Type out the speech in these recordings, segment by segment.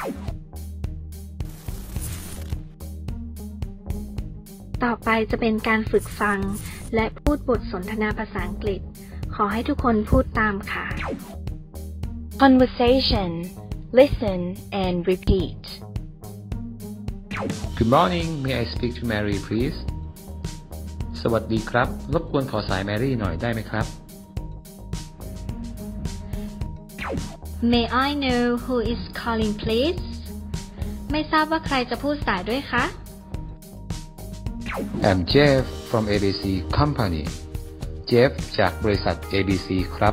ต่อไปจะเป็นการฝึกฟังและพูดบทสนทนาภาษาอังกฤษขอให้ทุกคนพูดตามค่ะ Conversation. Listen and repeat. Good morning. May I speak to Mary, please? สวัสดีครับรบกวนขอสายแมรี่หน่อยได้ไหมครับ May I know who is calling, please? ไม่ทราบว่าใครจะพูดสายด้วยคะ I'm Jeff from ABC Company. Jeff จากบริษัท ABC ครับ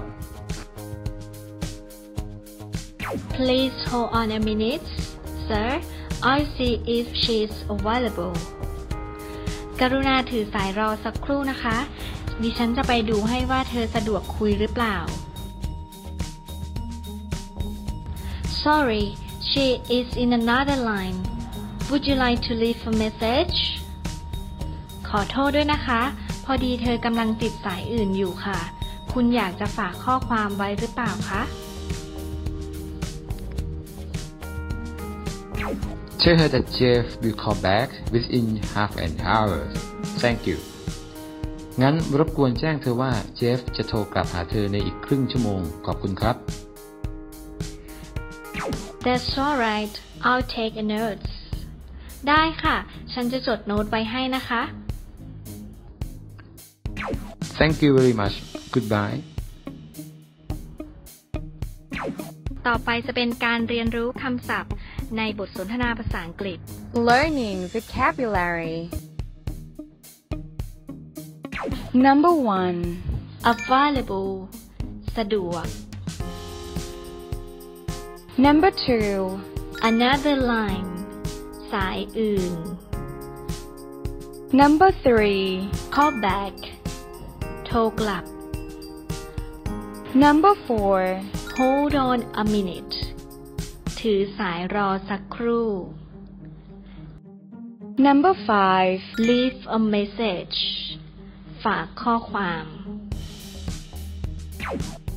Please hold on a minute, sir. I'll see if she's available. กรุณาถือสายรอสักครู่นะคะ ดิฉันจะไปดูให้ว่าเธอสะดวกคุยหรือเปล่า Sorry, she is in another line. Would you like to leave a message? ขอโทษด้วยนะคะ พอดีเธอกำลังติดสายอื่นอยู่ค่ะ คุณอยากจะฝากข้อความไว้หรือเปล่าคะ Tell her that Jeff will call back within half an hour. Thank you. งั้นรบกวนแจ้งเธอว่าเจฟจะโทรกลับหาเธอในอีกครึ่งชั่วโมงขอบคุณครับ That's alright. I'll take a note. ได้ค่ะ ฉันจะจดโน้ตไว้ให้นะคะ Thank you very much. Goodbye. ต่อไปจะเป็นการเรียนรู้คำศัพท์ในบทสนทนาภาษาอังกฤษ Learning vocabulary. Number 1. available สะดวก Number 2. another line สายอื่น Number 3. call back โทรกลับ Number 4. hold on a minute ถือสายรอสักครู่ Number 5. leave a message ฝากข้อความ